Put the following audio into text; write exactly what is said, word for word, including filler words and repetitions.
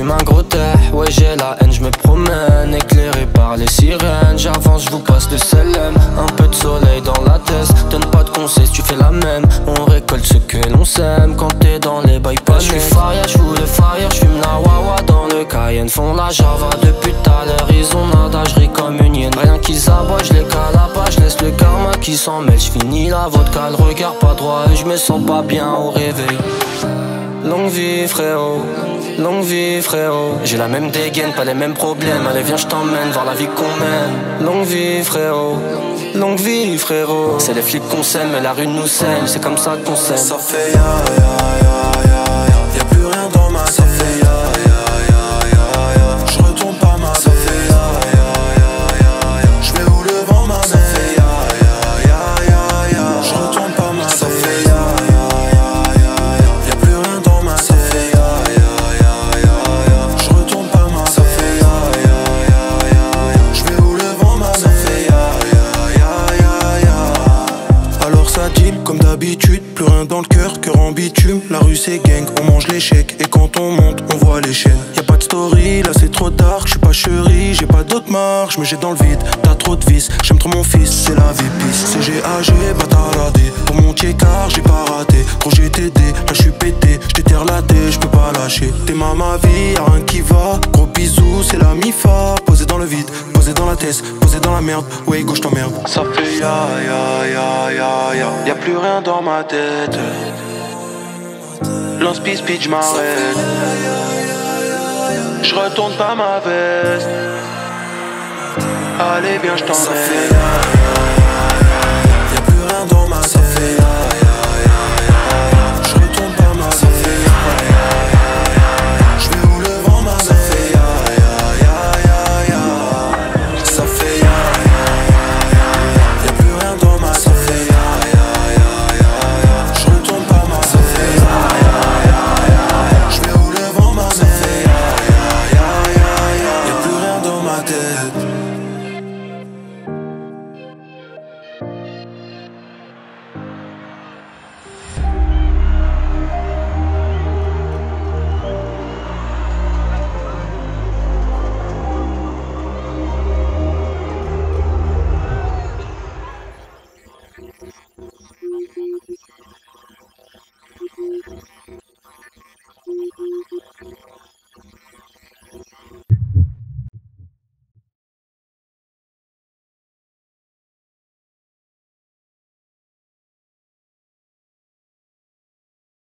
fume un gros terre, ouais j'ai la haine, je me promène éclairé par les sirènes. J'avance, je vous passe le selem, un peu de soleil dans la tête. Donne pas de conseils si tu fais la même, on récolte ce que l'on sème. Quand t'es dans les bails pas, je suis faria, je fous le fire, je fume la wawa dans le Cayenne. Font la java depuis tout à l'heure, ils ont nada, je ris comme une hyène. Rien qui s'aboie, je les cale à pas, je laisse le karma qui s'en mêle. Je finis la vodka, le regard pas droit et je me sens pas bien au réveil. Longue vie frérot, longue vie frérot. J'ai la même dégaine, pas les mêmes problèmes. Allez viens je t'emmène voir la vie qu'on mène. Longue vie frérot, longue vie frérot. C'est les flics qu'on s'aime mais la rue nous saigne. C'est comme ça qu'on s'aime. Ça fait ya ya ya ya ya. Y'a plus rien dans ma tête. Ça fait ya ya ya ya ya. Je retourne pas ma tête. Ça fait ya ya ya ya ya. Je vais où le vent m'amène. Ça fait ya ya ya ya ya. Je retourne pas ma tête. Ça fait ya ya ya ya ya. Y'a plus rien dans ma tête. Ça fait ya ya ya ya ya. Je retourne pas ma tête. Ça fait ya ya ya ya ya. Je vais où le vent m'amène. Ça fait ya ya ya ya ya. Alors ça deal comme d'habitude. Plus rien dans le cœur, cœur en bitume. La rue c'est gang, on mange l'échec. Et quand on monte, on voit les chaînes. Y'a pas de story, là c'est trop dark. J'suis pas chéri, j'ai pas d'autre marque. J'me jette dans le vide, t'as trop de vis. J'aime trop mon fils, c'est la vie pisse. C G A G, bataradé. Pour mon car j'ai pas raté. Quand j'ai t'aidé, là j'suis pété. J't'ai relaté, j'peux pas lâcher. T'es ma ma vie, y'a rien qui va. Gros bisous, c'est la mi-fa. Posé dans le vide, posé dans la tête, posé dans la merde. Ouais, gauche t'emmerde. Ça fait ya ya ya ya ya. Y'a plus rien dans ma tête. Lance pis pitch j'm'arrête. J'retourne pas ma veste. Allez viens j't'emmène. Ça fait ya ya ya ya. Y'a plus rien dans ma tête. Ça fait ya